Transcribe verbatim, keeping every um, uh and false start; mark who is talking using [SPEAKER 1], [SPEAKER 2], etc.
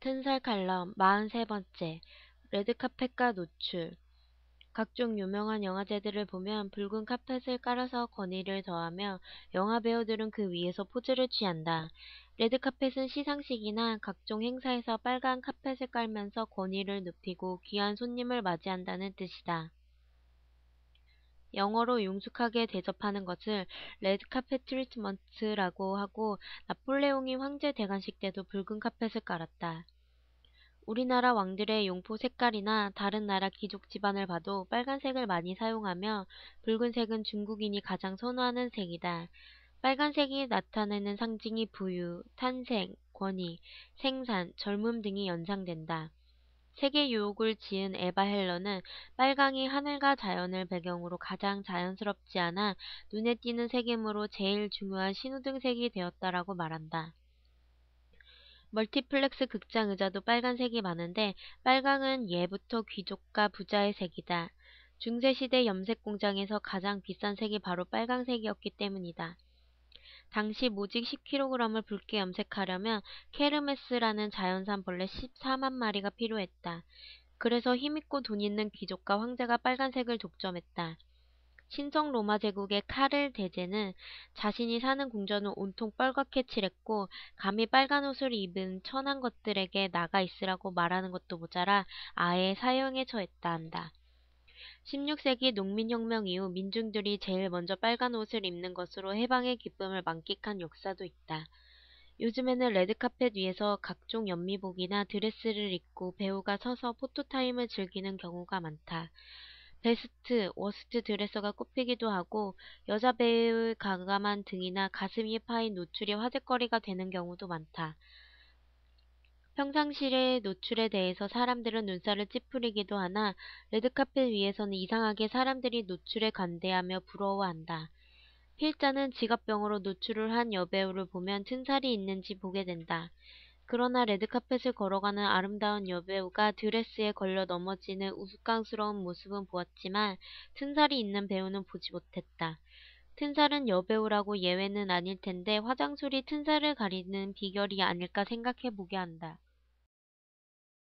[SPEAKER 1] 튼살 칼럼 사십삼 번째 레드카펫과 노출. 각종 유명한 영화제들을 보면 붉은 카펫을 깔아서 권위를 더하며 영화 배우들은 그 위에서 포즈를 취한다. 레드카펫은 시상식이나 각종 행사에서 빨간 카펫을 깔면서 권위를 높이고 귀한 손님을 맞이한다는 뜻이다. 영어로 융숙하게 대접하는 것을 레드카펫 트리트먼트라고 하고, 나폴레옹이 황제 대관식 때도 붉은 카펫을 깔았다. 우리나라 왕들의 용포 색깔이나 다른 나라 귀족 집안을 봐도 빨간색을 많이 사용하며, 붉은색은 중국인이 가장 선호하는 색이다. 빨간색이 나타내는 상징이 부유, 탄생, 권위, 생산, 젊음 등이 연상된다. 세계 유혹을 지은 에바 헬런은 빨강이 하늘과 자연을 배경으로 가장 자연스럽지 않아 눈에 띄는 색이므로 제일 중요한 신호등색이 되었다라고 말한다. 멀티플렉스 극장 의자도 빨간색이 많은데, 빨강은 예부터 귀족과 부자의 색이다. 중세시대 염색 공장에서 가장 비싼 색이 바로 빨강색이었기 때문이다. 당시 모직 십 킬로그램을 붉게 염색하려면 케르메스라는 자연산 벌레 십사만 마리가 필요했다. 그래서 힘있고 돈 있는 귀족과 황제가 빨간색을 독점했다. 신성 로마 제국의 카를 대제는 자신이 사는 궁전을 온통 빨갛게 칠했고, 감히 빨간 옷을 입은 천한 것들에게 나가 있으라고 말하는 것도 모자라 아예 사형에 처했다 한다. 십육 세기 농민혁명 이후 민중들이 제일 먼저 빨간 옷을 입는 것으로 해방의 기쁨을 만끽한 역사도 있다. 요즘에는 레드카펫 위에서 각종 연미복이나 드레스를 입고 배우가 서서 포토타임을 즐기는 경우가 많다. 베스트, 워스트 드레서가 꼽히기도 하고, 여자 배우의 과감한 등이나 가슴이 파인 노출이 화제거리가 되는 경우도 많다. 평상시의 노출에 대해서 사람들은 눈살을 찌푸리기도 하나, 레드카펫 위에서는 이상하게 사람들이 노출에 관대하며 부러워한다. 필자는 지갑병으로 노출을 한 여배우를 보면 튼살이 있는지 보게 된다. 그러나 레드카펫을 걸어가는 아름다운 여배우가 드레스에 걸려 넘어지는 우스꽝스러운 모습은 보았지만, 튼살이 있는 배우는 보지 못했다. 튼살은 여배우라고 예외는 아닐 텐데 화장술이 튼살을 가리는 비결이 아닐까 생각해 보게 한다.